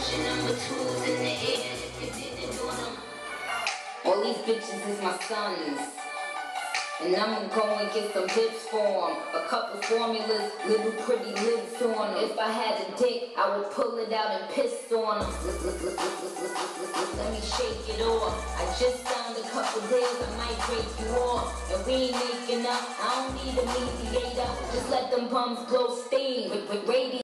your number twos in the air if you didn't do them. All these bitches is my sons, and I'ma go and get some tips for them. A couple formulas, little pretty lips on them. If I had a dick, I would pull it out and piss on them. Let me shake it off. I just signed a couple deals, I might break you off. And we ain't making up, I don't need a mediator. Just let them bums blow steam with radio.